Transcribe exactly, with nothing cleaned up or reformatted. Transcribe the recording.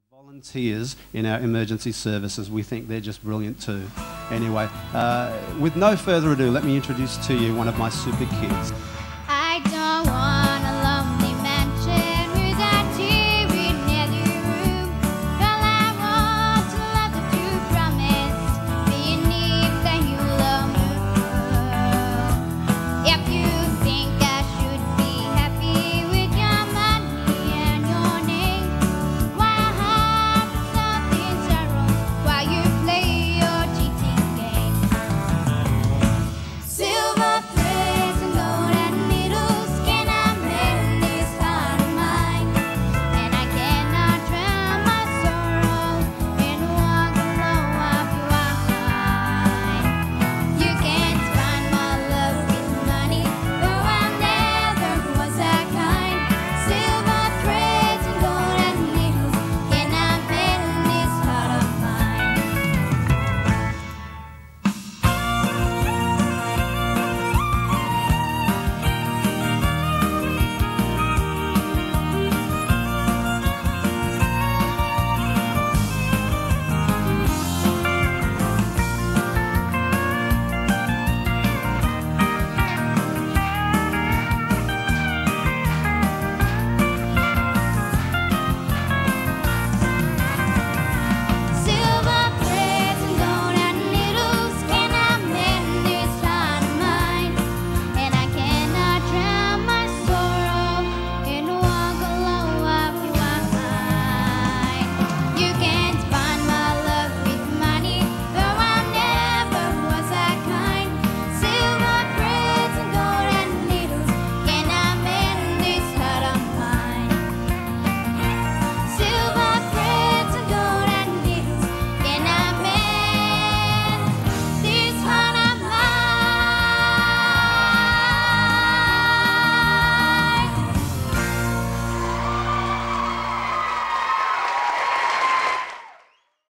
Volunteers in our emergency services, we think they're just brilliant too. Anyway, uh, with no further ado, let me introduce to you one of my super kids.